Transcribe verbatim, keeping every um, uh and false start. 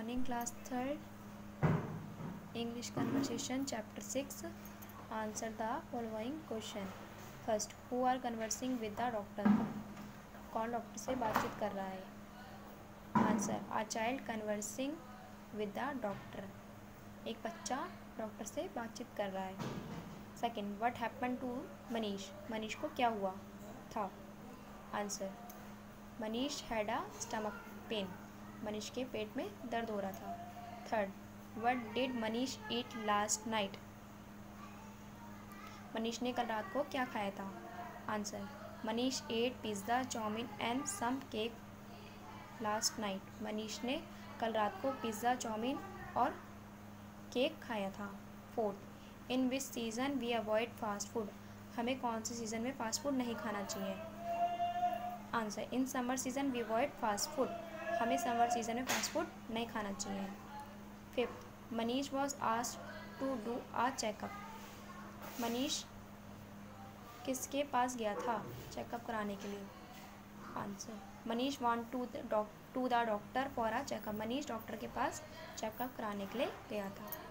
Morning class third English conversation chapter six. Answer the following question. First, who are conversing with the doctor. कौन doctor से बातचीत कर रहा है. Answer, a child conversing with the doctor. एक बच्चा doctor से बातचीत कर रहा है. Second, what happen to Manish. Manish को क्या हुआ था. Answer, Manish had a stomach pain. Manish के पेट में दर्द हो रहा था. Third, what did Manish eat last night. Manish ने कल रात को क्या खाया था. Answer, Manish ate pizza, chowmein and some cake last night. Manish ने कल रात को पिज़्ज़ा, चाउमीन और केक खाया था. Fourth, in which season we avoid fast food. हमें कौन से सीज़न में फास्ट फूड नहीं खाना चाहिए. Answer, in summer season we avoid fast food. हमें समर सीज़न में फास्ट फूड नहीं खाना चाहिए. Fifth, Manish was asked to do a checkup. Manish किसके पास गया था चेकअप कराने के लिए. Answer, Manish want to to the doctor for a checkup. Manish doctor के पास चेकअप कराने के लिए गया था.